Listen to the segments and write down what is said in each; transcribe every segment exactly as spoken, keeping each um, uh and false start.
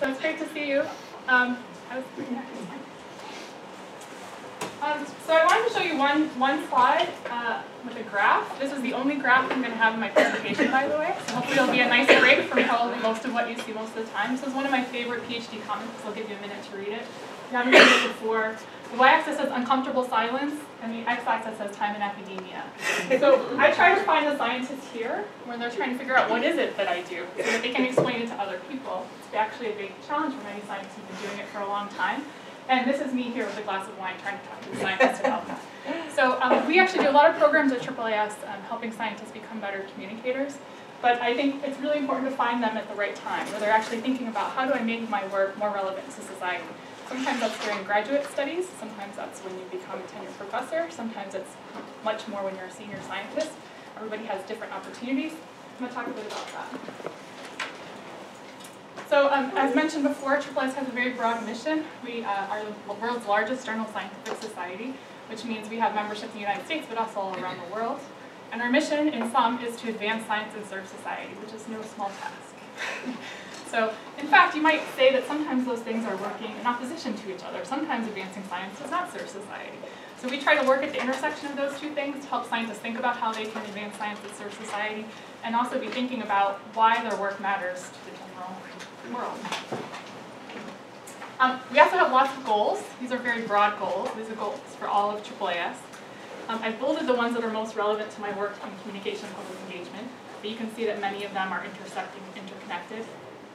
So it's great to see you. Um, I was, um, so I wanted to show you one, one slide uh, with a graph. This is the only graph I'm going to have in my presentation, by the way. So hopefully it'll be a nice break from probably most of what you see most of the time. This is one of my favorite PhD comments, so I'll give you a minute to read it. If you haven't read it before, the y-axis says uncomfortable silence, and the x-axis says time in academia. So I try to find the scientists here when they're trying to figure out what is it that I do, so that they can explain it to other people. It's actually a big challenge for many scientists who've been doing it for a long time. And this is me here with a glass of wine trying to talk to the scientists about that. So um, we actually do a lot of programs at triple A S um, helping scientists become better communicators. But I think it's really important to find them at the right time, where they're actually thinking about how do I make my work more relevant to society. Sometimes that's during graduate studies, sometimes that's when you become a tenured professor, sometimes it's much more when you're a senior scientist. Everybody has different opportunities. I'm going to talk a bit about that. So um, as mentioned before, triple A S has a very broad mission. We uh, are the world's largest journal scientific society, which means we have membership in the United States, but also all around the world. And our mission, in sum, is to advance science and serve society, which is no small task. So, in fact, you might say that sometimes those things are working in opposition to each other. Sometimes advancing science does not serve society. So we try to work at the intersection of those two things to help scientists think about how they can advance science and serve society, and also be thinking about why their work matters to the general world. Um, we also have lots of goals. These are very broad goals. These are goals for all of triple A S. Um, I've bolded the ones that are most relevant to my work in communication and public engagement, but you can see that many of them are intersecting, interconnected.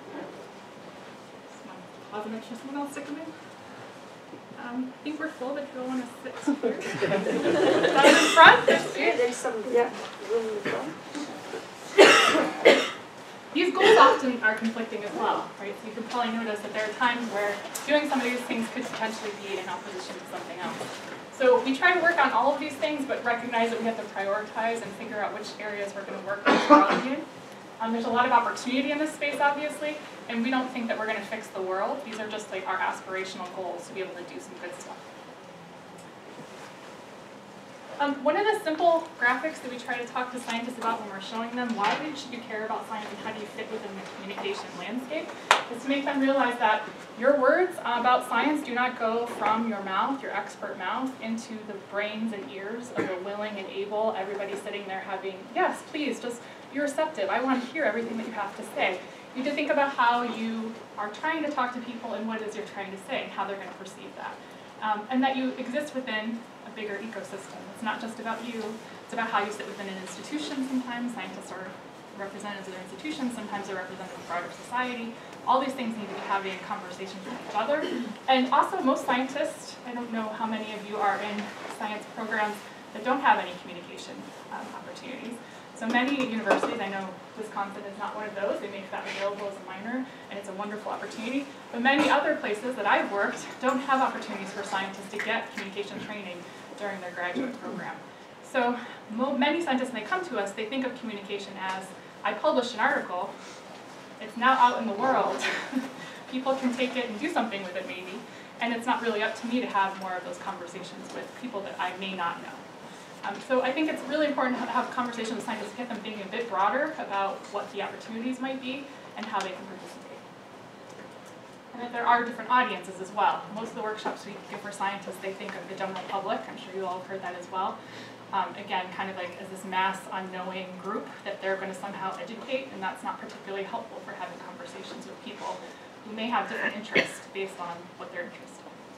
Pause and make sure someone else to come in. Um, I think we're full, but if you want to sit here. Down in front, there's, yeah, there's some yeah, room in the front. These goals often are conflicting as well, right? So you can probably notice that there are times where doing some of these things could potentially be in opposition to something else. So we try to work on all of these things, but recognize that we have to prioritize and figure out which areas we're going to work most broadly in. Um, there's a lot of opportunity in this space, obviously, and we don't think that we're going to fix the world. These are just like our aspirational goals to be able to do some good stuff. Um, one of the simple graphics that we try to talk to scientists about when we're showing them why should you care about science and how do you fit within the communication landscape is to make them realize that your words about science do not go from your mouth, your expert mouth, into the brains and ears of a willing and able, everybody sitting there having, yes, please, just be receptive. I want to hear everything that you have to say. You need to think about how you are trying to talk to people and what it is you're trying to say and how they're going to perceive that. Um, and that you exist within a bigger ecosystem. It's not just about you, it's about how you sit within an institution sometimes. Scientists are representatives of their institutions, sometimes they're representatives of broader society. All these things need to be having conversations with each other. And also most scientists, I don't know how many of you are in science programs that don't have any communication um, opportunities. So many universities, I know Wisconsin is not one of those, they make that available as a minor, and it's a wonderful opportunity. But many other places that I've worked don't have opportunities for scientists to get communication training during their graduate program. So many scientists, when they come to us, they think of communication as, I published an article, it's now out in the world, people can take it and do something with it maybe, and it's not really up to me to have more of those conversations with people that I may not know. Um, so I think it's really important to have conversations with scientists to get them thinking a bit broader about what the opportunities might be and how they can participate. And that there are different audiences as well. Most of the workshops we give for scientists, they think of the general public. I'm sure you all have heard that as well. Um, again, kind of like as this mass unknowing group that they're going to somehow educate, and that's not particularly helpful for having conversations with people who may have different interests based on what they're interested in.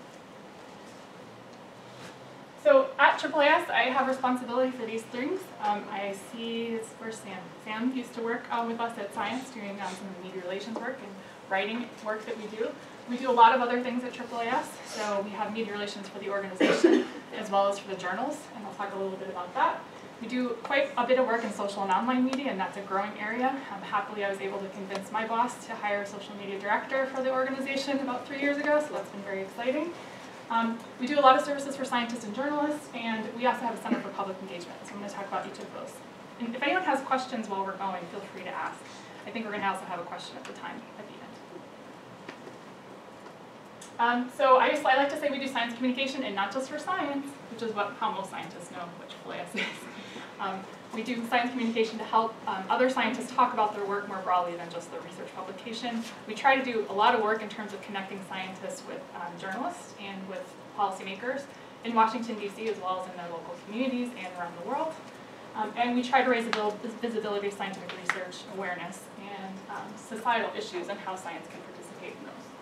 So at triple A S, I have responsibility for these things. Um, I see, where's Sam? Sam used to work um, with us at Science doing um, some of the media relations work and writing work that we do. We do a lot of other things at triple A S. So we have media relations for the organization as well as for the journals, and I'll talk a little bit about that. We do quite a bit of work in social and online media, and that's a growing area. Um, happily, I was able to convince my boss to hire a social media director for the organization about three years ago, so that's been very exciting. Um, we do a lot of services for scientists and journalists, and we also have a Center for Public Engagement, so I'm going to talk about each of those. And if anyone has questions while we're going, feel free to ask. I think we're going to also have a question at the time, at the end. Um, so I, I like to say we do science communication, and not just for science, which is what how most scientists know what triple A S is. Um, we do science communication to help um, other scientists talk about their work more broadly than just their research publication. We try to do a lot of work in terms of connecting scientists with um, journalists and with policymakers in Washington, D C, as well as in their local communities and around the world. Um, and we try to raise the visibility of scientific research, awareness, and um, societal issues and how science can participate in those.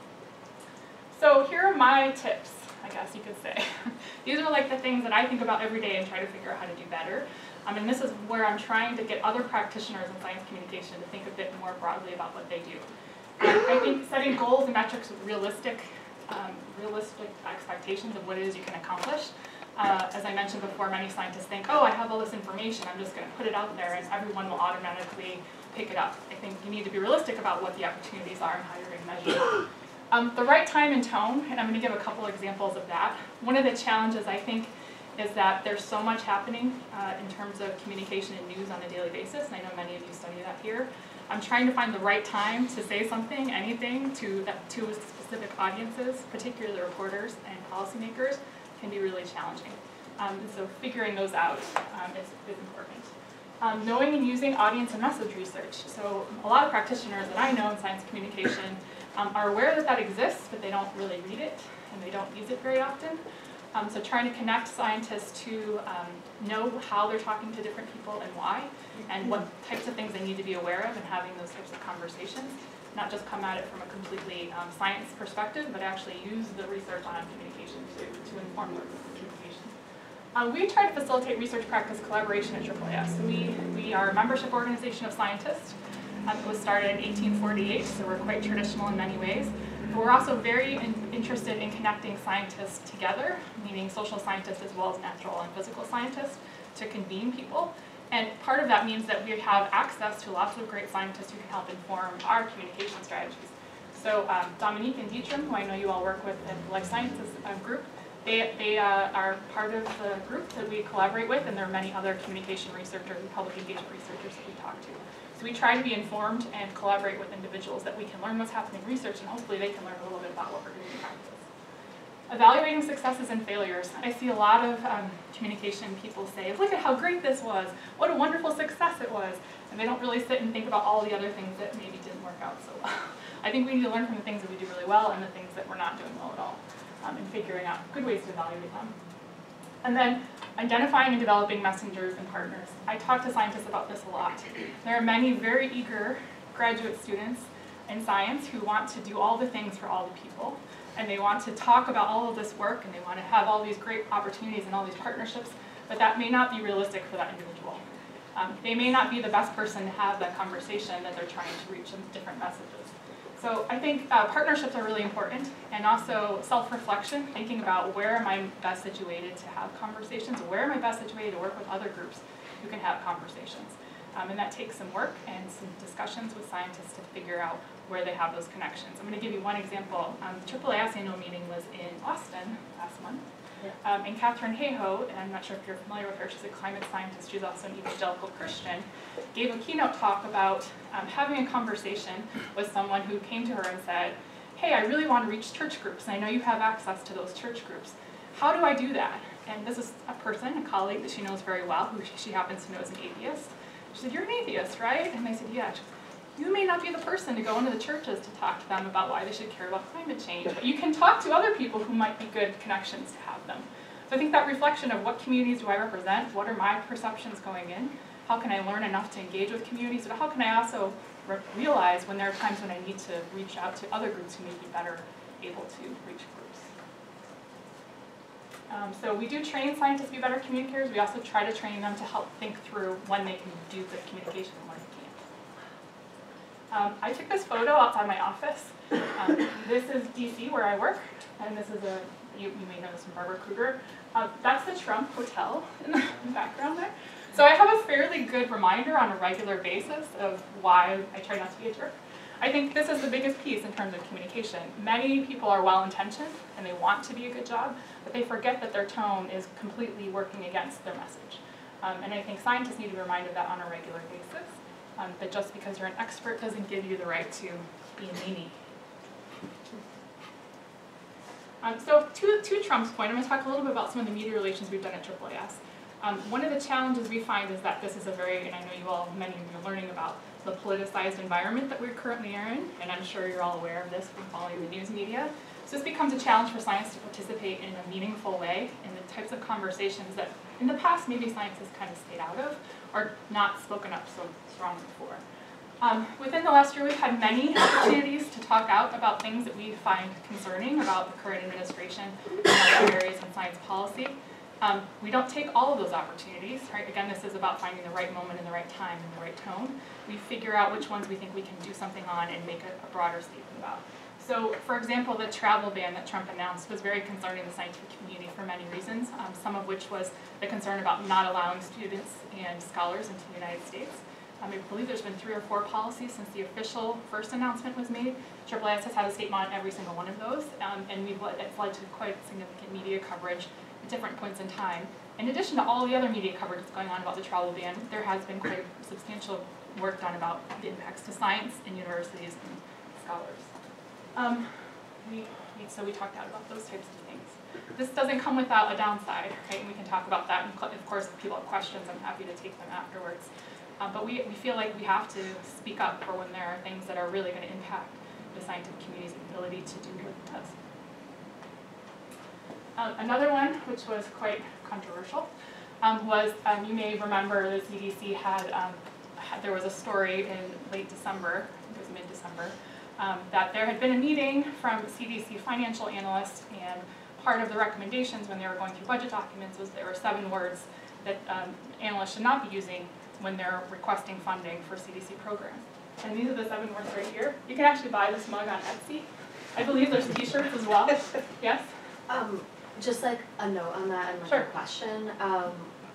So here are my tips, I guess you could say. These are like the things that I think about every day and try to figure out how to do better. Um, and this is where I'm trying to get other practitioners in science communication to think a bit more broadly about what they do. Um, I think setting goals and metrics with realistic, um, realistic expectations of what it is you can accomplish. Uh, as I mentioned before, many scientists think, oh, I have all this information, I'm just going to put it out there and everyone will automatically pick it up. I think you need to be realistic about what the opportunities are and how you're going to measure it. Um, the right time and tone, and I'm going to give a couple examples of that. One of the challenges, I think, is that there's so much happening uh, in terms of communication and news on a daily basis, and I know many of you study that here. I'm trying to find the right time to say something, anything, to, that, to specific audiences, particularly reporters and policymakers, can be really challenging. Um, and so figuring those out um, is, is important. Um, knowing and using audience and message research. So a lot of practitioners that I know in science communication um, are aware that that exists, but they don't really read it, and they don't use it very often. Um, so trying to connect scientists to um, know how they're talking to different people and why, and what types of things they need to be aware of, and having those types of conversations. Not just come at it from a completely um, science perspective, but actually use the research on communication to, to inform their communication. Uh, we try to facilitate research practice collaboration at triple A S. So we, we are a membership organization of scientists. Um, it was started in eighteen forty-eight, so we're quite traditional in many ways. But we're also very in, interested in connecting scientists together, meaning social scientists as well as natural and physical scientists, to convene people. And part of that means that we have access to lots of great scientists who can help inform our communication strategies. So um, Dominique and Dietram, who I know you all work with in the Life Sciences uh, group, they, they uh, are part of the group that we collaborate with, and there are many other communication researchers and public engagement researchers that we talk to. So we try to be informed and collaborate with individuals that we can learn what's happening in research, and hopefully they can learn a little bit about what we're doing in practice. Evaluating successes and failures. I see a lot of um, communication people say, look at how great this was, what a wonderful success it was, and they don't really sit and think about all the other things that maybe didn't work out so well. I think we need to learn from the things that we do really well and the things that we're not doing well at all, um, and figuring out good ways to evaluate them. And then identifying and developing messengers and partners. I talk to scientists about this a lot. There are many very eager graduate students in science who want to do all the things for all the people, and they want to talk about all of this work, and they want to have all these great opportunities and all these partnerships, but that may not be realistic for that individual. Um, they may not be the best person to have that conversation that they're trying to reach in different messages. So I think uh, partnerships are really important, and also self-reflection, thinking about where am I best situated to have conversations, where am I best situated to work with other groups who can have conversations. Um, and that takes some work and some discussions with scientists to figure out where they have those connections. I'm going to give you one example. Um, the triple A S annual meeting was in Austin last month. Yeah. Um, and Katharine Hayhoe, and I'm not sure if you're familiar with her, she's a climate scientist, she's also an evangelical Christian, gave a keynote talk about um, having a conversation with someone who came to her and said, hey, I really want to reach church groups, and I know you have access to those church groups. How do I do that? And this is a person, a colleague that she knows very well, who she happens to know is an atheist. She said, you're an atheist, right? And I said, yeah. She said, you may not be the person to go into the churches to talk to them about why they should care about climate change, but you can talk to other people who might be good connections to have them. So I think that reflection of what communities do I represent, what are my perceptions going in, how can I learn enough to engage with communities, but how can I also re realize when there are times when I need to reach out to other groups who may be better able to reach groups. Um, so we do train scientists to be better communicators. We also try to train them to help think through when they can do good communication and when they can't. Um, I took this photo outside my office. Um, this is D C where I work, and this is a, you, you may know this from Barbara Kruger. Uh, that's the Trump Hotel in the background there. So I have a fairly good reminder on a regular basis of why I try not to be a jerk. I think this is the biggest piece in terms of communication. Many people are well-intentioned and they want to be a good job, but they forget that their tone is completely working against their message. Um, and I think scientists need to be reminded of that on a regular basis. Um, that just because you're an expert doesn't give you the right to be a meanie. Um, so to, to Trump's point, I'm going to talk a little bit about some of the media relations we've done at triple A S. Um, one of the challenges we find is that this is a very, and I know you all, many of you are learning about the politicized environment that we currently are in, and I'm sure you're all aware of this from following the news media. So this becomes a challenge for science to participate in a meaningful way in the types of conversations that in the past maybe science has kind of stayed out of or not spoken up so strongly for. Um, within the last year, we've had many opportunities to talk out about things that we find concerning about the current administration and other areas in science policy. Um, we don't take all of those opportunities, right? Again, this is about finding the right moment and the right time and the right tone. We figure out which ones we think we can do something on and make a, a broader statement about. So, for example, the travel ban that Trump announced was very concerning to the scientific community for many reasons, um, some of which was the concern about not allowing students and scholars into the United States. Um, I believe there's been three or four policies since the official first announcement was made. Triple A S has had a statement on every single one of those, um, and we've let, it's led to quite significant media coverage at different points in time. In addition to all the other media coverage that's going on about the travel ban, there has been quite substantial work done about the impacts to science and universities and scholars. Um, we, we, so we talked out about those types of things. This doesn't come without a downside, right? And we can talk about that. And of course, if people have questions, I'm happy to take them afterwards. Um, but we, we feel like we have to speak up for when there are things that are really going to impact the scientific community's ability to do what it does. Um, another one, which was quite controversial, um, was um, you may remember the C D C had, um, had, there was a story in late December, it was mid-December, um, that there had been a meeting from C D C financial analysts, and part of the recommendations when they were going through budget documents was there were seven words that um, analysts should not be using when they're requesting funding for C D C programs. And these are the seven words right here. You can actually buy this mug on Etsy. I believe there's t-shirts as well. Yes? Um, just like a note on that and like Sure. a question. Um,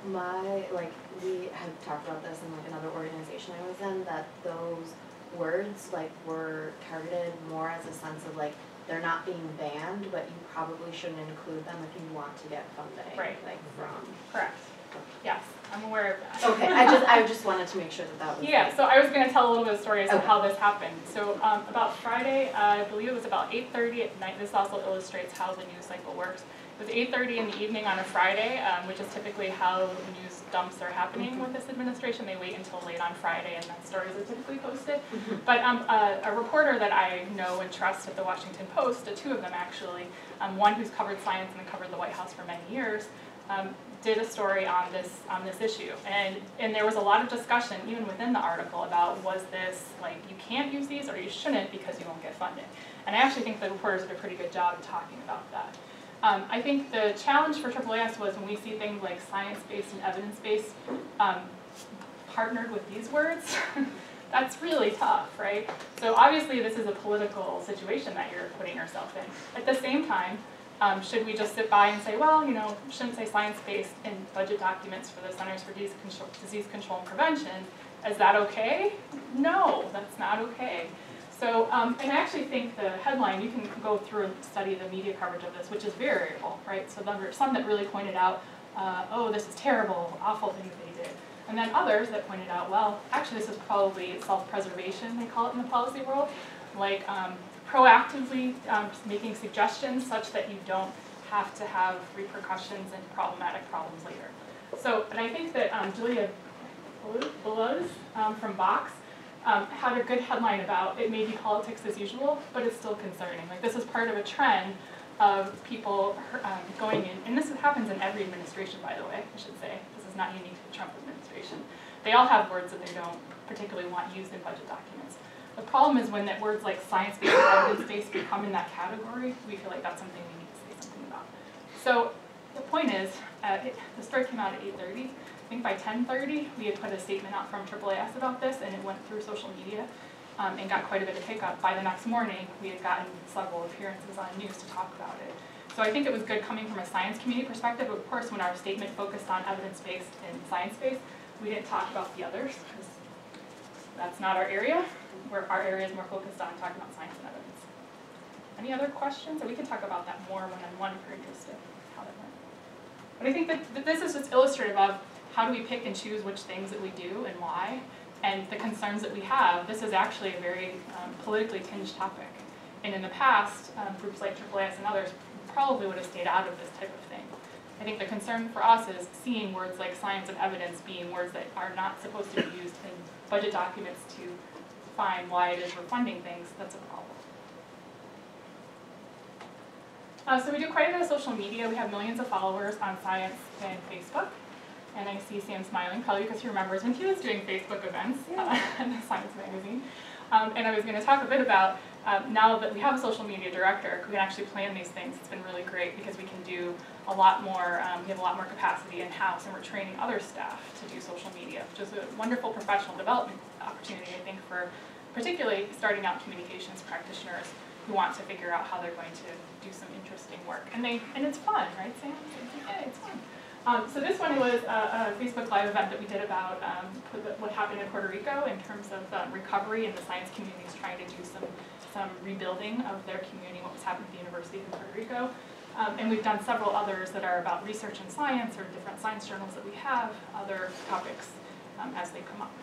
my, like, we had talked about this in like another organization I was in, that those words like were targeted more as a sense of like, they're not being banned, but you probably shouldn't include them if you want to get funding. Right. Like from. Correct. Yes, I'm aware of that. Okay, I just I just wanted to make sure that that was. Yeah, so I was going to tell a little bit of story as to Okay. how this happened. So um, about Friday, uh, I believe it was about eight thirty at night. This also illustrates how the news cycle works. It was eight thirty in the evening on a Friday, um, which is typically how news dumps are happening with this administration. They wait until late on Friday and then stories are typically posted. But um, a, a reporter that I know and trust at the Washington Post, uh, two of them actually, um, one who's covered science and covered the White House for many years, um, did a story on this on this issue, and and there was a lot of discussion even within the article about, was this like, you can't use these or you shouldn't because you won't get funding. And I actually think the reporters did a pretty good job of talking about that. Um, I think the challenge for Triple A S was when we see things like science-based and evidence-based um, partnered with these words. That's really tough, right? So obviously this is a political situation that you're putting yourself in. At the same time, Um, should we just sit by and say, well, you know, shouldn't say science-based in budget documents for the Centers for Disease Control, Disease Control and Prevention? Is that okay? No, that's not okay. So, um, and I actually think the headline, you can go through and study the media coverage of this, which is variable, right? So there were some that really pointed out, uh, oh, this is terrible, awful thing that they did. And then others that pointed out, well, actually this is probably self-preservation, they call it in the policy world, like, um, proactively um, making suggestions such that you don't have to have repercussions and problematic problems later. So, and I think that um, Julia Bellows um, from Vox um, had a good headline about, it may be politics as usual, but it's still concerning. Like, this is part of a trend of people um, going in, and this happens in every administration, by the way, I should say. This is not unique to the Trump administration. They all have words that they don't particularly want used in budget documents. The problem is when that words like science-based and evidence-based become in that category, we feel like that's something we need to say something about. So the point is, uh, it, the story came out at eight thirty. I think by ten thirty, we had put a statement out from Triple A S about this, and it went through social media um, and got quite a bit of pickup. By the next morning, we had gotten several appearances on news to talk about it. So I think it was good coming from a science community perspective. Of course, when our statement focused on evidence-based and science-based, we didn't talk about the others, because that's not our area. Where our area is more focused on talking about science and evidence. Any other questions? Or we can talk about that more one-on-one if you're interested in how that went. But I think that, that this is just illustrative of how do we pick and choose which things that we do and why, and the concerns that we have. This is actually a very um, politically tinged topic. And in the past, um, groups like Triple A S and others probably would have stayed out of this type of thing. I think the concern for us is seeing words like science and evidence being words that are not supposed to be used in budget documents to find why it is we're funding things. That's a problem. Uh, so we do quite a bit of social media. We have millions of followers on Science and Facebook. And I see Sam smiling, probably because he remembers when he was doing Facebook events uh, in the Science magazine. Um, and I was going to talk a bit about, um, now that we have a social media director who can actually plan these things, it's been really great because we can do a lot more, um, we have a lot more capacity in-house, and we're training other staff to do social media, which is a wonderful professional development opportunity, I think, for particularly starting out communications practitioners who want to figure out how they're going to do some interesting work. And they and it's fun, right, Sam? Yeah, it's fun. Um, so this one was a, a Facebook Live event that we did about um, what happened in Puerto Rico in terms of um, recovery, and the science community is trying to do some, some rebuilding of their community, what was happening at the University of Puerto Rico. Um, and we've done several others that are about research and science, or different science journals that we have, other topics um, as they come up.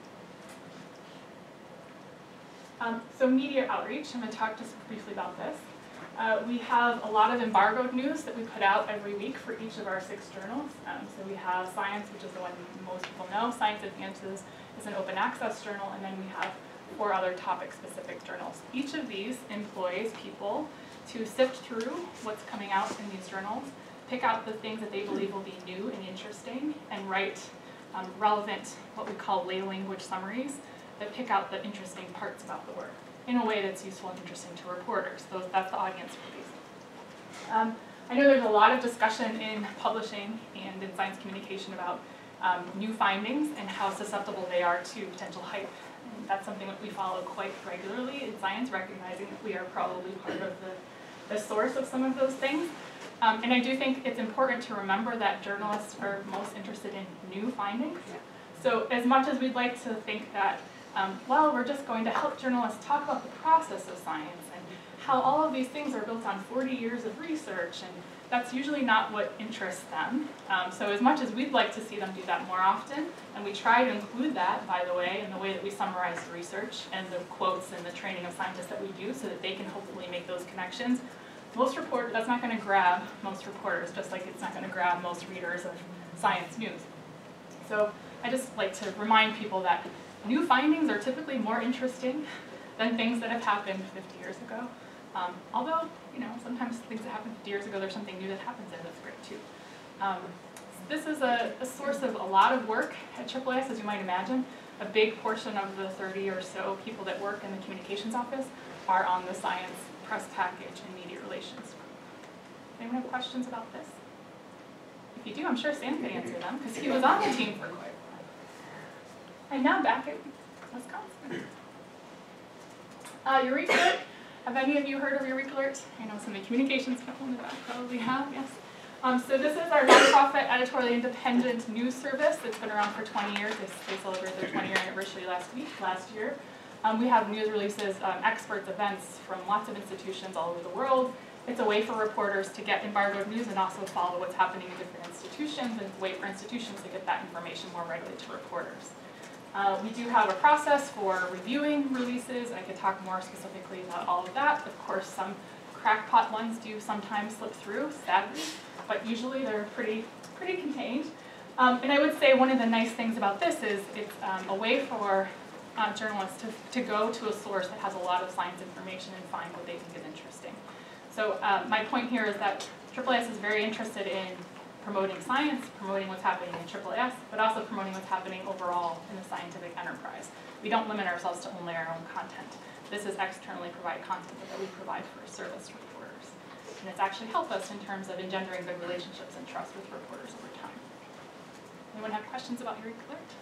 Um, so media outreach, I'm going to talk just briefly about this. Uh, we have a lot of embargoed news that we put out every week for each of our six journals. Um, so we have Science, which is the one most people know. Science Advances is an open access journal, and then we have four other topic-specific journals. Each of these employs people to sift through what's coming out in these journals, pick out the things that they believe will be new and interesting, and write um, relevant, what we call lay language summaries that pick out the interesting parts about the work in a way that's useful and interesting to reporters. Those, that's the audience for these. Um, I know there's a lot of discussion in publishing and in science communication about um, new findings and how susceptible they are to potential hype. And that's something that we follow quite regularly in science, recognizing that we are probably part of the, the source of some of those things. Um, and I do think it's important to remember that journalists are most interested in new findings. So as much as we'd like to think that Um, well, we're just going to help journalists talk about the process of science and how all of these things are built on forty years of research, and that's usually not what interests them. Um, so as much as we'd like to see them do that more often, and we try to include that, by the way, in the way that we summarize the research and the quotes and the training of scientists that we do so that they can hopefully make those connections, most reporters, that's not going to grab most reporters, just like it's not going to grab most readers of science news. So I just like to remind people that new findings are typically more interesting than things that have happened fifty years ago. Um, although, you know, sometimes things that happened fifty years ago, there's something new that happens there that's great too. Um, this is a, a source of a lot of work at Triple S, as you might imagine. A big portion of the thirty or so people that work in the communications office are on the science press package and media relations. Anyone have questions about this? If you do, I'm sure Sam can answer them, because he was on the team for quite a while. And now back at Wisconsin. Uh, Eureka Alert. Have any of you heard of Eureka Alert? I know some of the communications people in the back probably have, yes. Um, so this is our nonprofit, editorially independent news service that's been around for twenty years. They, they celebrated their twenty year anniversary last week, last year. Um, we have news releases, um, experts, events from lots of institutions all over the world. It's a way for reporters to get embargoed news and also follow what's happening in different institutions, and it's a way for institutions to get that information more readily to reporters. Uh, we do have a process for reviewing releases. I could talk more specifically about all of that. Of course, some crackpot ones do sometimes slip through, sadly, but usually they're pretty, pretty contained. Um, and I would say one of the nice things about this is it's um, a way for uh, journalists to, to go to a source that has a lot of science information and find what they think is interesting. So uh, my point here is that Triple S is very interested in promoting science, promoting what's happening in Triple S, but also promoting what's happening overall in the scientific enterprise. We don't limit ourselves to only our own content. This is externally provided content that we provide for service reporters. And it's actually helped us in terms of engendering good relationships and trust with reporters over time. Anyone have questions about Eureka Alert?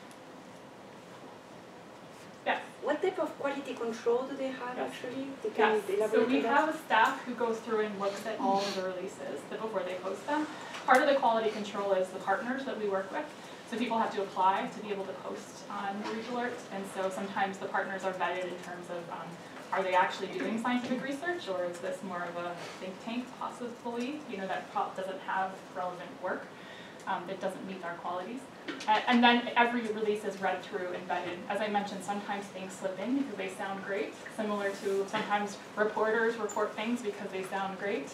Yes? What type of quality control do they have Yes. actually? They can Yes, so we elaborate on have a staff who goes through and looks at all of the releases before they post them. Part of the quality control is the partners that we work with. So people have to apply to be able to post on Eureka Alert, and so sometimes the partners are vetted in terms of um, are they actually doing scientific research, or is this more of a think tank possibly, you know, that doesn't have relevant work, um, that doesn't meet our qualities. Uh, and then every release is read through and vetted. As I mentioned, sometimes things slip in because they sound great, similar to sometimes reporters report things because they sound great.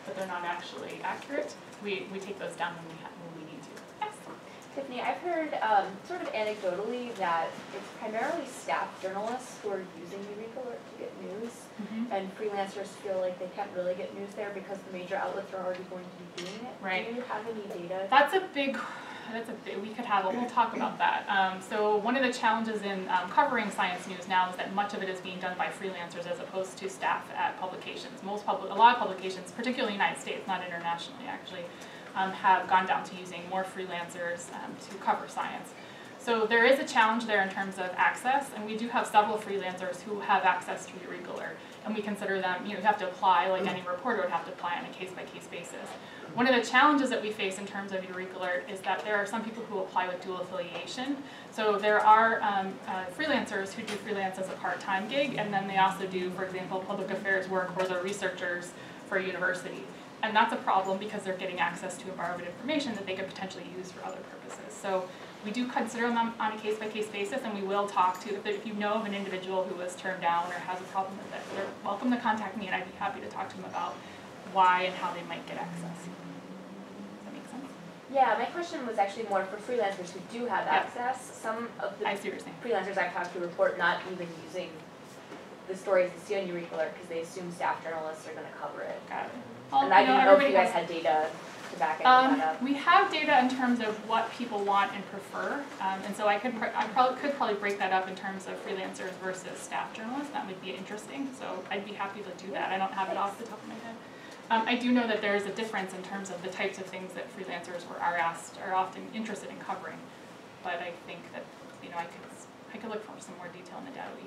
but they're not actually accurate, we, we take those down when we, ha when we need to. Yes? Tiffany, I've heard um, sort of anecdotally that it's primarily staff journalists who are using Eureka Alert to get news, Mm-hmm. and freelancers feel like they can't really get news there because the major outlets are already going to be doing it. Right. Do you have any data? That's a big, that's a big, we could have, a, we'll talk about that. Um, so one of the challenges in um, covering science news now is that much of it is being done by freelancers as opposed to staff at publications. Most public, a lot of publications, particularly in the United States, not internationally actually, um, have gone down to using more freelancers um, to cover science. So there is a challenge there in terms of access, and we do have several freelancers who have access to Eureka Alert, and we consider them, you know, you have to apply, like any reporter would have to apply on a case-by-case basis. One of the challenges that we face in terms of Eureka Alert is that there are some people who apply with dual affiliation. So there are um, uh, freelancers who do freelance as a part-time gig, and then they also do, for example, public affairs work or they're researchers for a university. And that's a problem because they're getting access to embargoed information that they could potentially use for other purposes. So we do consider them on a case-by-case basis, and we will talk to, if, if you know of an individual who was turned down or has a problem with it, they're welcome to contact me, and I'd be happy to talk to them about why and how they might get access. Does that make sense? Yeah, my question was actually more for freelancers who do have Yeah. access. Some of the I see what you're saying. freelancers I've talked to report not even using the stories they see on Eureka Alert because they assume staff journalists are going to cover it. Got it. Well, And I you know, didn't know if everybody you guys has- had data to back any Um, of that up. we have data in terms of what people want and prefer, um, and so I could, pr I probably could probably break that up in terms of freelancers versus staff journalists. That would be interesting. So I'd be happy to do that. I don't have it off the top of my head. Um, I do know that there is a difference in terms of the types of things that freelancers were, are asked, are often interested in covering. But I think that, you know, I could, I could look for some more detail in the data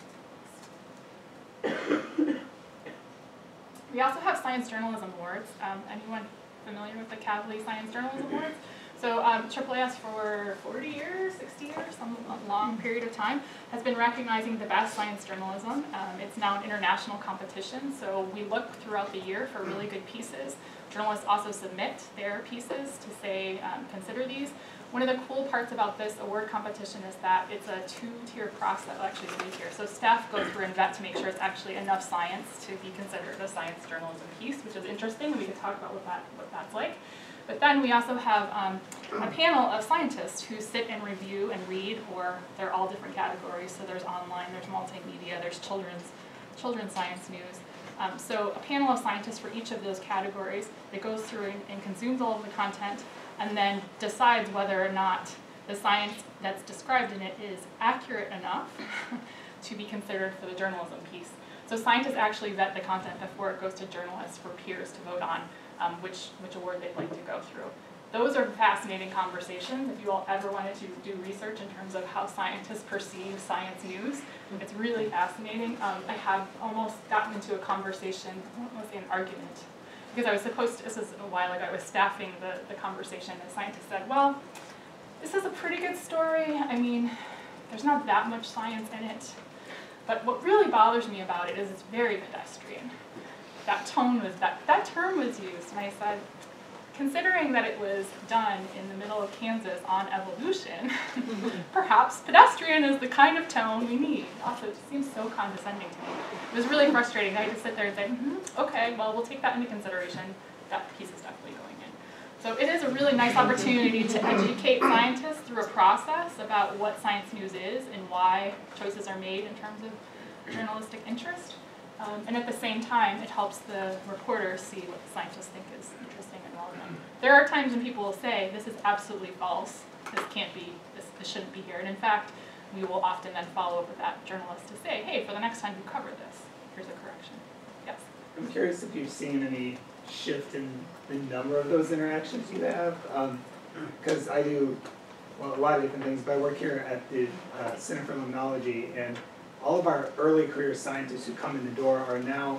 we have. We also have Science Journalism Awards. Um, anyone familiar with the Kavli Science Journalism Awards? So um, triple A S for forty years, sixty years, some long period of time, has been recognizing the best science journalism. Um, it's now an international competition, so we look throughout the year for really good pieces. Journalists also submit their pieces to say, um, consider these. One of the cool parts about this award competition is that it's a two-tier process, well, actually three-tier. So staff go through and vet to make sure it's actually enough science to be considered a science journalism piece, which is interesting, and we can talk about what, that, what that's like. But then we also have um, a panel of scientists who sit and review and read, or they're all different categories. So there's online, there's multimedia, there's children's, children's science news. Um, so a panel of scientists for each of those categories that goes through and, and consumes all of the content, and then decides whether or not the science that's described in it is accurate enough to be considered for the journalism piece. So scientists actually vet the content before it goes to journalists for peers to vote on um, which, which award they'd like to go through. Those are fascinating conversations. If you all ever wanted to do research in terms of how scientists perceive science news, it's really fascinating. Um, I have almost gotten into a conversation, I don't want to say an argument, because I was supposed to, this was a while ago, I was staffing the, the conversation, and the scientist said, well, this is a pretty good story. I mean, there's not that much science in it. But what really bothers me about it is it's very pedestrian. That tone was, that, that term was used, and I said, considering that it was done in the middle of Kansas on evolution, perhaps pedestrian is the kind of tone we need. Also, it seems so condescending to me. It was really frustrating. I had to sit there and say, mm-hmm, okay, well, we'll take that into consideration. That piece is definitely going in. So it is a really nice opportunity to educate scientists through a process about what science news is and why choices are made in terms of journalistic interest. Um, and at the same time, it helps the reporters see what the scientists think is interesting and relevant. There are times when people will say, this is absolutely false, this can't be, this, this shouldn't be here. And in fact, we will often then follow up with that journalist to say, hey, for the next time you cover this, here's a correction. Yes? I'm curious if you've seen any shift in the number of those interactions you have, because um, I do well, a lot of different things, but I work here at the uh, Center for Limnology, and all of our early career scientists who come in the door are now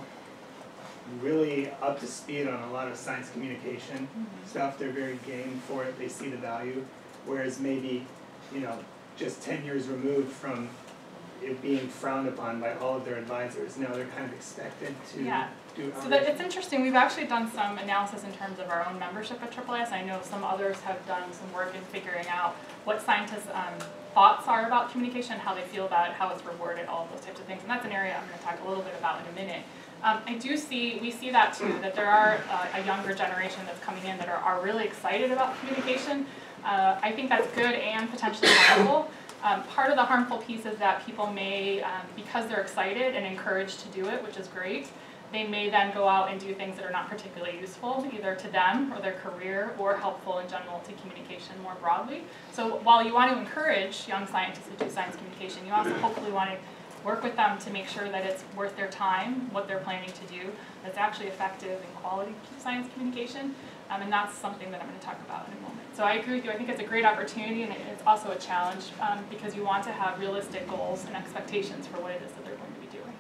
really up to speed on a lot of science communication mm-hmm. stuff. They're very game for it. They see the value. Whereas maybe, you know, just ten years removed from it being frowned upon by all of their advisors, now they're kind of expected to yeah. do So that, it's interesting. We've actually done some analysis in terms of our own membership at triple A S. I know some others have done some work in figuring out what scientists' um, thoughts are about communication, how they feel about it, how it's rewarded, all of those types of things. And that's an area I'm going to talk a little bit about in a minute. Um, I do see, we see that too, that there are uh, a younger generation that's coming in that are, are really excited about communication. Uh, I think that's good and potentially harmful. Um, part of the harmful piece is that people may, um, because they're excited and encouraged to do it, which is great, they may then go out and do things that are not particularly useful, either to them or their career, or helpful in general to communication more broadly. So while you want to encourage young scientists to do science communication, you also hopefully want to work with them to make sure that it's worth their time, what they're planning to do, that's actually effective in quality science communication, um, and that's something that I'm going to talk about in a moment. So I agree with you, I think it's a great opportunity, and it's also a challenge, um, because you want to have realistic goals and expectations for what it is that they're going to be doing.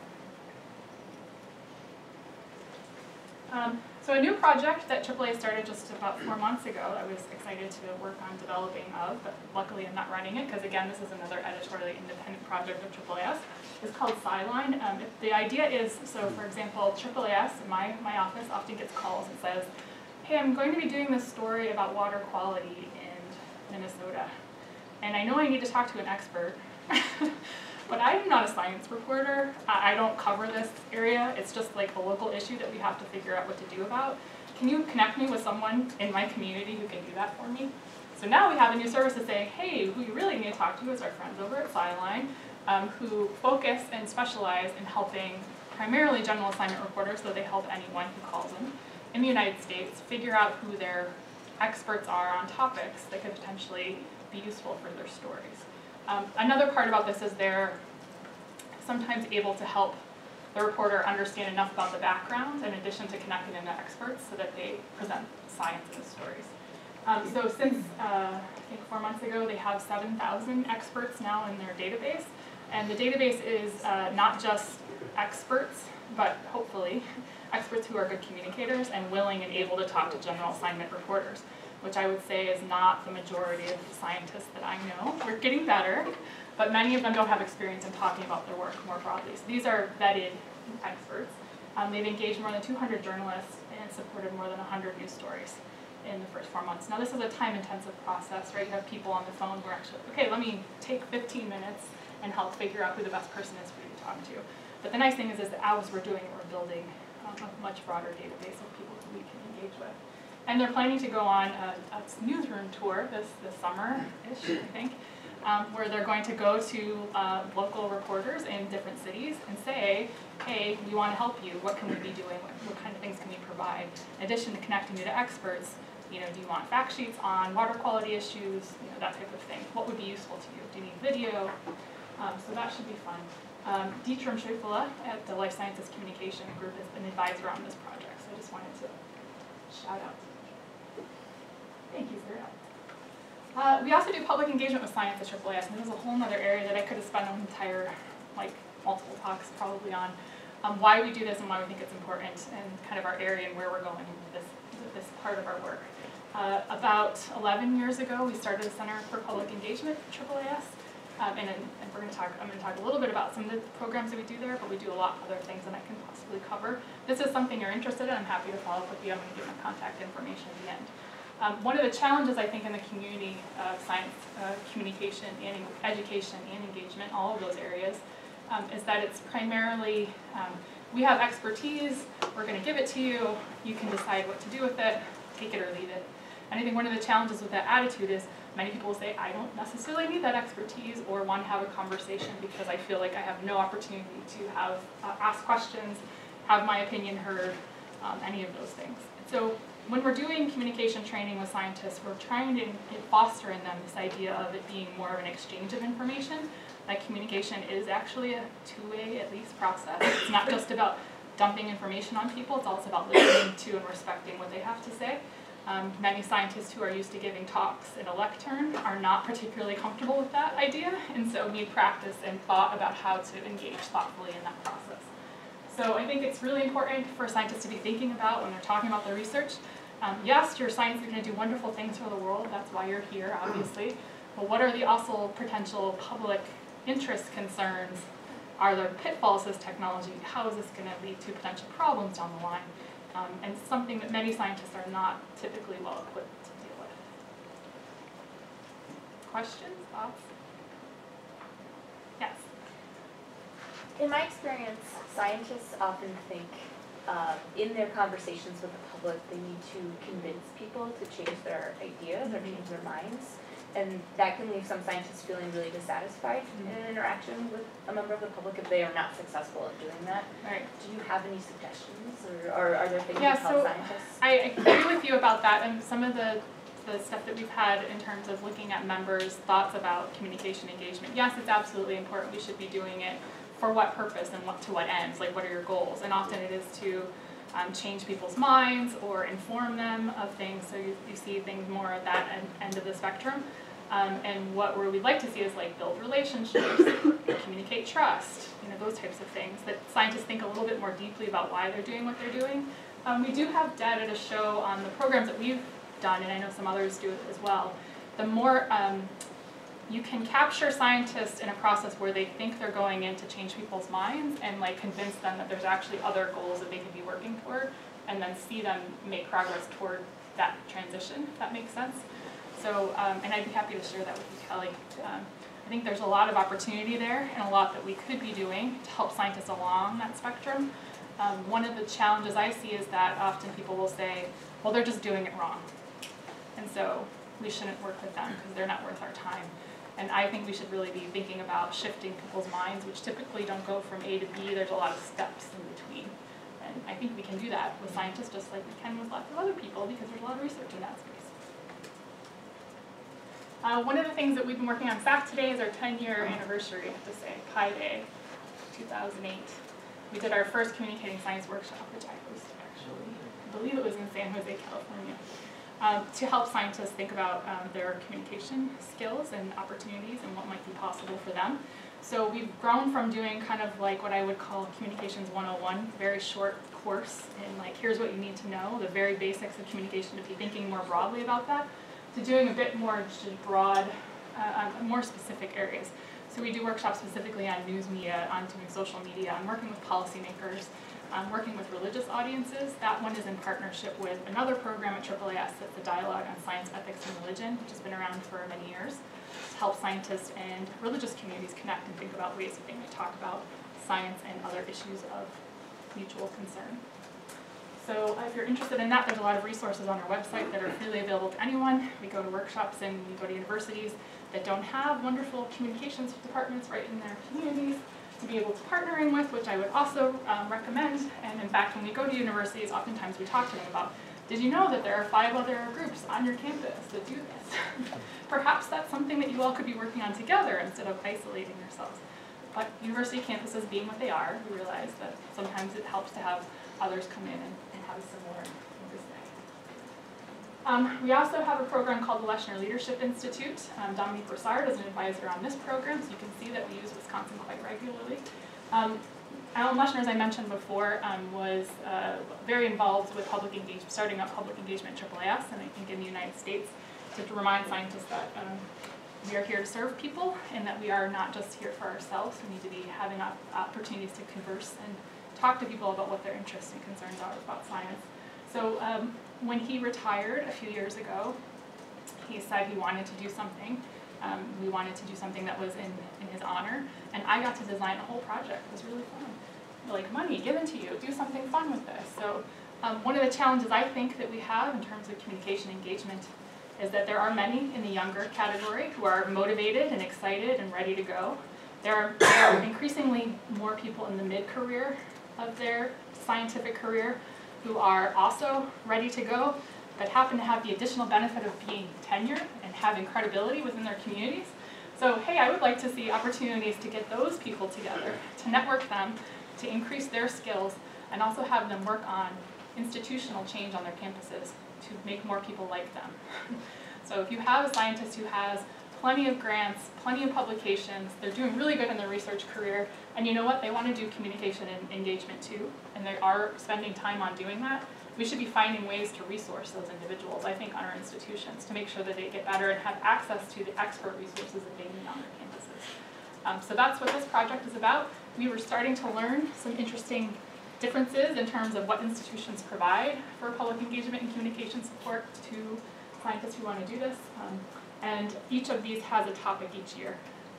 Um, so a new project that triple A started just about four months ago, I was excited to work on developing of, but luckily I'm not running it, because again, this is another editorially independent project of triple A S. It's called SciLine. Um, if the idea is, so for example, triple A S, in my, my office often gets calls and says, hey, I'm going to be doing this story about water quality in Minnesota, and I know I need to talk to an expert, but I'm not a science reporter. I don't cover this area. It's just like a local issue that we have to figure out what to do about. Can you connect me with someone in my community who can do that for me? So now we have a new service to say, hey, who you really need to talk to is our friends over at SciLine, um, who focus and specialize in helping primarily general assignment reporters, so they help anyone who calls them in the United States figure out who their experts are on topics that could potentially be useful for their stories. Um, another part about this is they're sometimes able to help the reporter understand enough about the background in addition to connecting them to experts so that they present science in the stories. Um, so since, uh, I think four months ago, they have seven thousand experts now in their database. And the database is uh, not just experts, but hopefully experts who are good communicators and willing and able to talk to general assignment reporters, which I would say is not the majority of the scientists that I know. We're getting better, but many of them don't have experience in talking about their work more broadly. So these are vetted experts. Um, they've engaged more than two hundred journalists and supported more than one hundred news stories in the first four months. Now this is a time-intensive process, right? You have people on the phone who are actually, okay, let me take fifteen minutes and help figure out who the best person is for you to talk to. But the nice thing is, is that as we're doing it, we're building um, a much broader database of people who we can engage with. And they're planning to go on a, a newsroom tour this, this summer-ish, I think, um, where they're going to go to uh, local reporters in different cities and say, hey, we want to help you. What can we be doing? What, what kind of things can we provide? In addition to connecting you to experts, you know, do you want fact sheets on water quality issues, you know, that type of thing? What would be useful to you? Do you need video? Um, so that should be fun. Um, Dietram Schäufele at the Life Sciences Communication Group is an advisor on this project, so I just wanted to shout out. Thank you, Sarah. Uh, we also do public engagement with science at triple A S, and this is a whole other area that I could have spent an entire, like, multiple talks probably on, um, why we do this and why we think it's important, and kind of our area and where we're going with this, with this part of our work. Uh, about eleven years ago, we started a Center for Public Engagement at triple A S, um, and, and we're going to talk. I'm going to talk a little bit about some of the programs that we do there, but we do a lot of other things that I can possibly cover. If this is something you're interested in, I'm happy to follow up with you. I'm going to give my contact information at the end. Um, one of the challenges, I think, in the community of science uh, communication and education and engagement, all of those areas, um, is that it's primarily, um, we have expertise, we're going to give it to you, you can decide what to do with it, take it or leave it. And I think one of the challenges with that attitude is many people will say, I don't necessarily need that expertise or want to have a conversation because I feel like I have no opportunity to have uh, ask questions, have my opinion heard, um, any of those things. So when we're doing communication training with scientists, we're trying to foster in them this idea of it being more of an exchange of information, that communication is actually a two-way, at least, process. It's not just about dumping information on people, it's also about listening to and respecting what they have to say. Um, many scientists who are used to giving talks in a lectern are not particularly comfortable with that idea, and so need practice and thought about how to engage thoughtfully in that process. So I think it's really important for scientists to be thinking about when they're talking about their research. Um, yes, your science is going to do wonderful things for the world, that's why you're here, obviously, but what are the also potential public interest concerns? Are there pitfalls to this technology? How is this going to lead to potential problems down the line? Um, and something that many scientists are not typically well equipped to deal with. Questions, thoughts? Yes? In my experience, scientists often think uh, in their conversations with the public, they need to convince people to change their ideas or change their minds. And that can leave some scientists feeling really dissatisfied in an interaction with a member of the public if they are not successful at doing that. Right. Do you have any suggestions, or, or are there things Yeah, to help so scientists? I agree with you about that, and some of the, the stuff that we've had in terms of looking at members' thoughts about communication engagement. Yes, it's absolutely important. We should be doing it for what purpose and what to what ends, like what are your goals? And often it is to um, change people's minds or inform them of things, so you, you see things more at that end, end of the spectrum. Um, and what we'd like to see is like build relationships, communicate trust, you know, those types of things that scientists think a little bit more deeply about why they're doing what they're doing. Um, we do have data to show on the programs that we've done, and I know some others do it as well. The more um, you can capture scientists in a process where they think they're going in to change people's minds and like convince them that there's actually other goals that they could be working toward, and then see them make progress toward that transition, if that makes sense. So, um, and I'd be happy to share that with you, Kelly. Um, I think there's a lot of opportunity there and a lot that we could be doing to help scientists along that spectrum. Um, one of the challenges I see is that often people will say, well, they're just doing it wrong. And so we shouldn't work with them because they're not worth our time. And I think we should really be thinking about shifting people's minds, which typically don't go from A to B. There's a lot of steps in between. And I think we can do that with scientists just like we can with lots of other people because there's a lot of research in that space. Uh, one of the things that we've been working on, in fact, today is our ten year anniversary, I have to say, Pi Day, two thousand eight. We did our first Communicating Science workshop, which I hosted actually. I believe it was in San Jose, California, um, to help scientists think about um, their communication skills and opportunities and what might be possible for them. So we've grown from doing kind of like what I would call Communications one oh one, very short course, and like here's what you need to know, the very basics of communication, to be thinking more broadly about that, to doing a bit more just broad, uh, on more specific areas. So we do workshops specifically on news media, on doing social media, on working with policymakers, on working with religious audiences. That one is in partnership with another program at triple A S, that's the Dialogue on Science, Ethics, and Religion, which has been around for many years, to help scientists and religious communities connect and think about ways that they might talk about science and other issues of mutual concern. So if you're interested in that, there's a lot of resources on our website that are freely available to anyone. We go to workshops and we go to universities that don't have wonderful communications departments right in their communities to be able to partner in with, which I would also um, recommend. And in fact, when we go to universities, oftentimes we talk to them about, did you know that there are five other groups on your campus that do this? Perhaps that's something that you all could be working on together instead of isolating yourselves. But university campuses being what they are, we realize that sometimes it helps to have others come in and, and have a similar thing to say. Um, we also have a program called the Leshner Leadership Institute. Um, Dominique Broussard is an advisor on this program, so you can see that we use Wisconsin quite regularly. Um, Alan Leshner, as I mentioned before, um, was uh, very involved with public engagement, starting up public engagement at triple A S, and I think in the United States, to, to remind scientists that um, we are here to serve people and that we are not just here for ourselves. We need to be having op opportunities to converse and talk to people about what their interests and concerns are about science. So um, when he retired a few years ago, he said he wanted to do something. Um, we wanted to do something that was in, in his honor, and I got to design a whole project. It was really fun. Like, money given to you, do something fun with this. So um, one of the challenges I think that we have in terms of communication engagement is that there are many in the younger category who are motivated and excited and ready to go. There are, there are increasingly more people in the mid-career of their scientific career who are also ready to go, but happen to have the additional benefit of being tenured and having credibility within their communities. So, hey, I would like to see opportunities to get those people together, to network them, to increase their skills, and also have them work on institutional change on their campuses to make more people like them. So if you have a scientist who has plenty of grants, plenty of publications, they're doing really good in their research career, and you know what, they want to do communication and engagement too, and they are spending time on doing that, we should be finding ways to resource those individuals, I think, on our institutions to make sure that they get better and have access to the expert resources that they need on their campuses. Um, so that's what this project is about. We were starting to learn some interesting differences in terms of what institutions provide for public engagement and communication support to scientists who want to do this. Um, and each of these has a topic each year.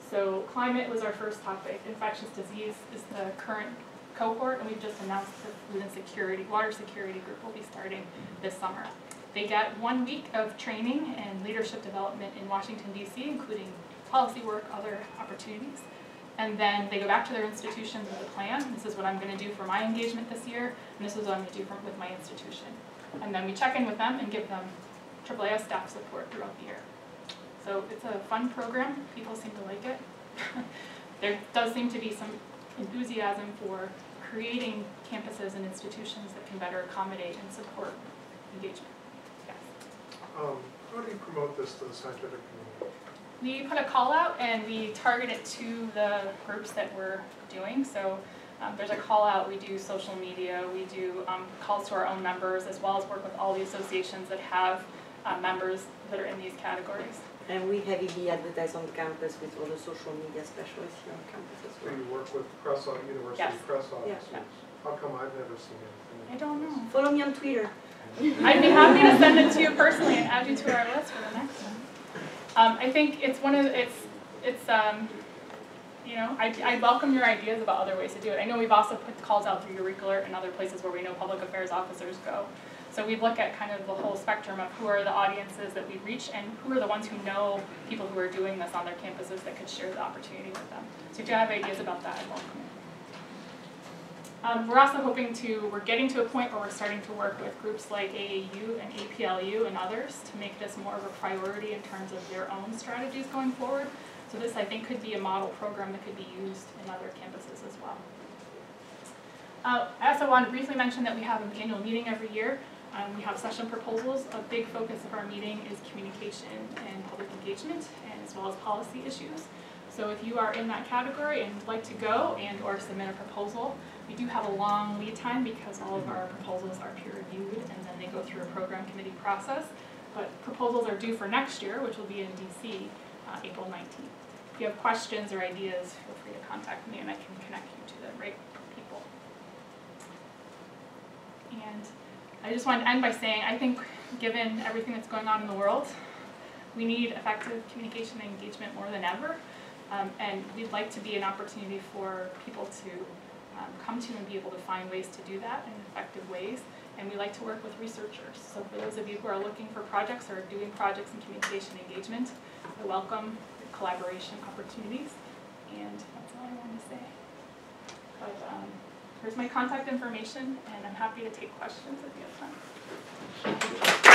So climate was our first topic. Infectious disease is the current cohort, and we've just announced the food and security, water security group will be starting this summer. They get one week of training and leadership development in Washington, D C, including policy work, other opportunities. And then they go back to their institutions with a plan. This is what I'm going to do for my engagement this year, and this is what I'm going to do for, with my institution. And then we check in with them and give them triple A S staff support throughout the year. So it's a fun program. People seem to like it. There does seem to be some enthusiasm for creating campuses and institutions that can better accommodate and support engagement. Yes. Um, how do you promote this to the scientific community? We put a call out and we target it to the groups that we're doing. So um, there's a call out, we do social media, we do um, calls to our own members, as well as work with all the associations that have uh, members that are in these categories. And we heavily advertise on campus with all the social media specialists here on campus as Do well. you work with press, o- university Yes. press officers? Yeah. How come I've never seen anything? I don't know. Follow me on Twitter. I'd be happy to send it to you personally and add you to our list for the next one. Um, I think it's one of, it's, it's, um, you know, I, I welcome your ideas about other ways to do it. I know we've also put calls out through Eureka Alert and other places where we know public affairs officers go. So we look at kind of the whole spectrum of who are the audiences that we reach and who are the ones who know people who are doing this on their campuses that could share the opportunity with them. So if you have ideas about that, I welcome it. Um, we're also hoping to, we're getting to a point where we're starting to work with groups like A A U and A P L U and others to make this more of a priority in terms of their own strategies going forward. So this, I think, could be a model program that could be used in other campuses as well. Uh, I also want to briefly mention that we have an annual meeting every year. Um, we have session proposals. A big focus of our meeting is communication and public engagement, and as well as policy issues. So if you are in that category and would like to go and or submit a proposal, we do have a long lead time because all of our proposals are peer reviewed and then they go through a program committee process. But proposals are due for next year, which will be in D C, uh, April nineteenth. If you have questions or ideas, feel free to contact me and I can connect you to the right people. And I just want to end by saying, I think given everything that's going on in the world, we need effective communication and engagement more than ever. Um, and we'd like to be an opportunity for people to um, come to and be able to find ways to do that in effective ways. And we like to work with researchers. So for those of you who are looking for projects or doing projects in communication and engagement, I welcome collaboration opportunities. And that's all I want to say. But um, here's my contact information, and I'm happy to take questions if you have time.